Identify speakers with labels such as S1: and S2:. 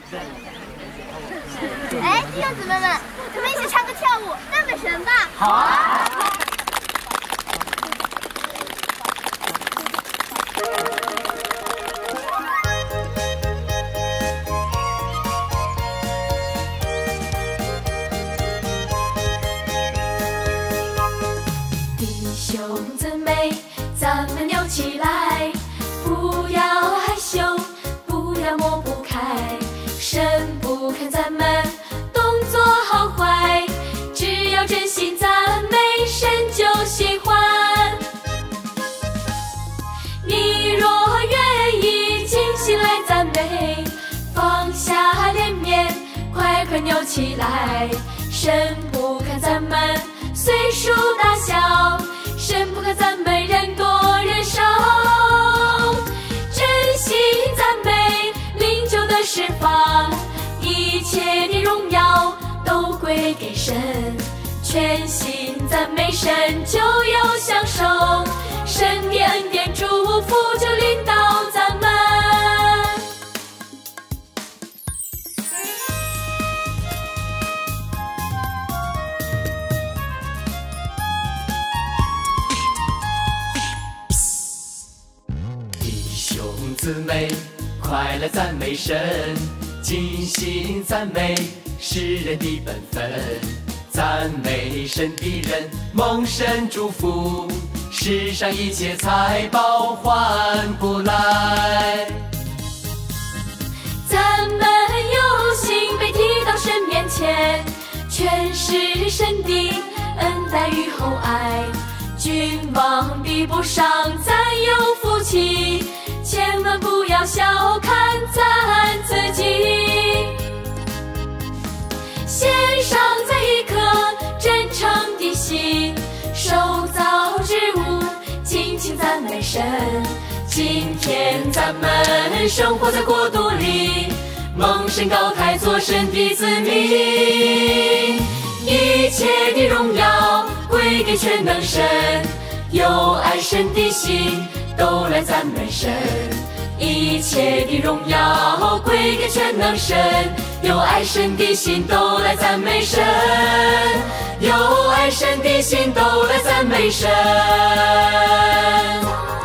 S1: 哎，弟兄姊妹们，咱们一起唱歌跳舞，赞美神吧！
S2: 好啊！
S3: 弟兄姊妹，咱们扭起来，不要害羞，不要抹不开。神不看咱们动作好坏，只要真心赞美，神就喜欢。你若愿意尽心来赞美，放下脸面，快快扭起来。神不看咱们岁数大小，神不看咱们人多人少，真心赞美，灵就得释放，一切的荣耀都归给神。全心赞美神，就有享受，神的恩典祝福就临到咱们。
S2: 姊妹，快来赞美神，尽心赞美是人的本分。赞美神的人蒙神祝福，世上一切财宝换不来。
S3: 咱们有幸被提到神面前，全是神的恩待与厚爱。君王比不上咱有福气，千万不要小看咱自己。献上咱一颗真诚的心，手造之物尽情赞美神。今天咱们生活在国度里，蒙神高抬做神的子民，一切的荣耀归给全能神，有爱神的心都来赞美神。一切的荣耀归给全能神，有爱神的心都来赞美神，有爱神的心都来赞美神。